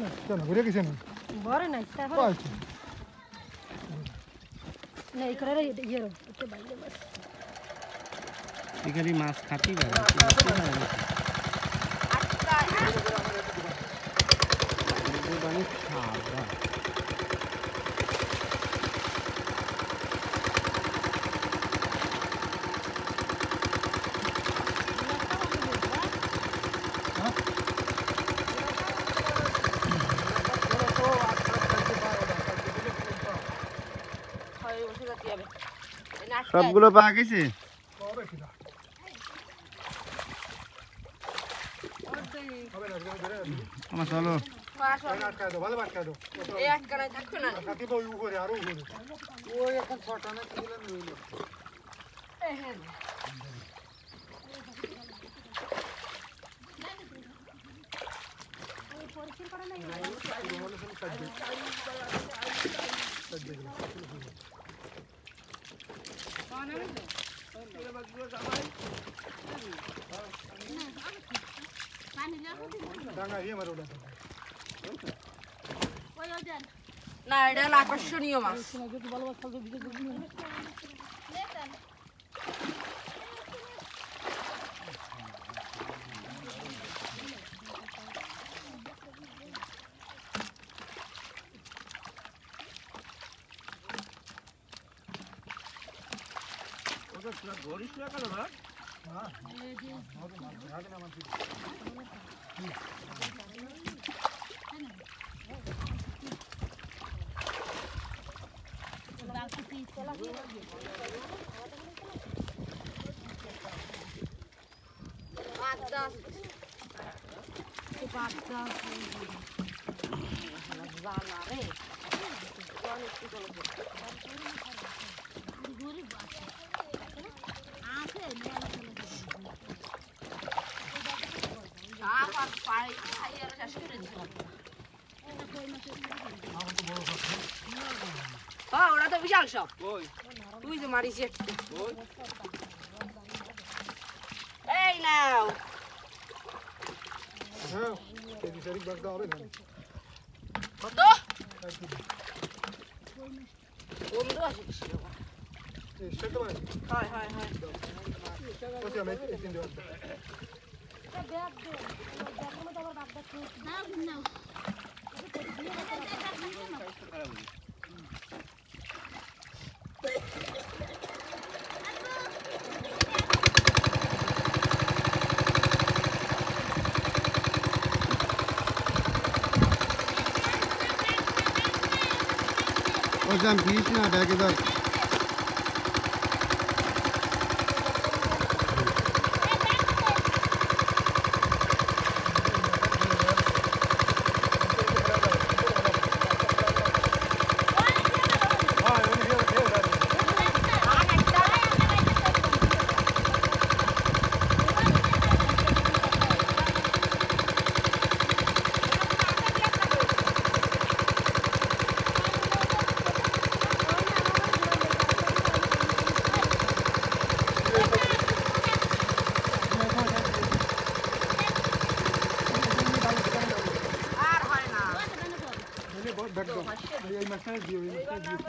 কেন ঘুরে গেছে না বড় নাই তারপর আচ্ছা না এই করে ইয়ে একটু বাইরে বাস এখানে মাছ খাতি পারে সবগুলো পাওয়া গেছে আমার চলো না এটা আকর্ষণীয় মাছ ওরা তো বিশাল সব তুই যে মারিস এই নাও কত বন্ধু আসে হয় হয় হয় ওজন বিশ না ব্যাগে ধর এই মাছটা দিও